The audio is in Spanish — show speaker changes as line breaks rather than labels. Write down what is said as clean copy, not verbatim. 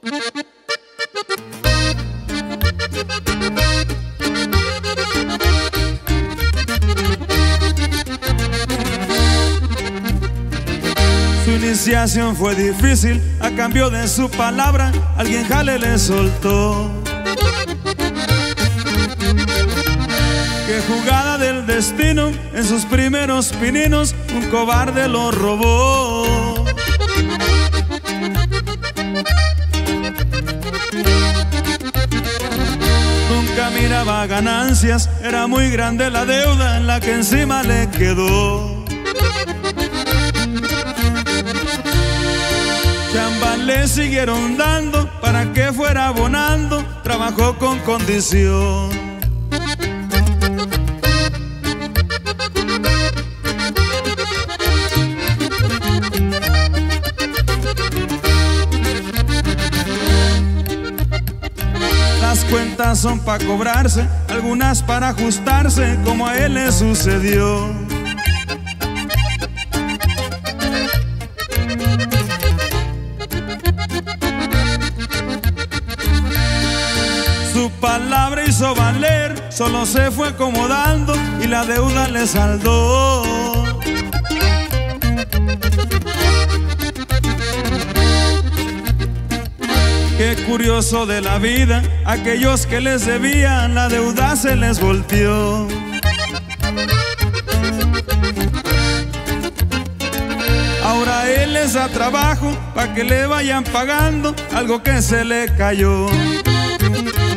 Su iniciación fue difícil, a cambio de su palabra, alguien jale le soltó. Qué jugada del destino, en sus primeros pininos, un cobarde lo robó. Nunca miraba ganancias, era muy grande la deuda en la que encima le quedó. Chambas le siguieron dando para que fuera abonando, trabajó con condición. Las cuentas son para cobrarse, algunas para ajustarse, como a él le sucedió. Su palabra hizo valer, solo se fue acomodando y la deuda le saldó. Qué curioso de la vida, aquellos que les debían, la deuda se les volteó. Ahora él les da trabajo para que le vayan pagando algo que se le cayó.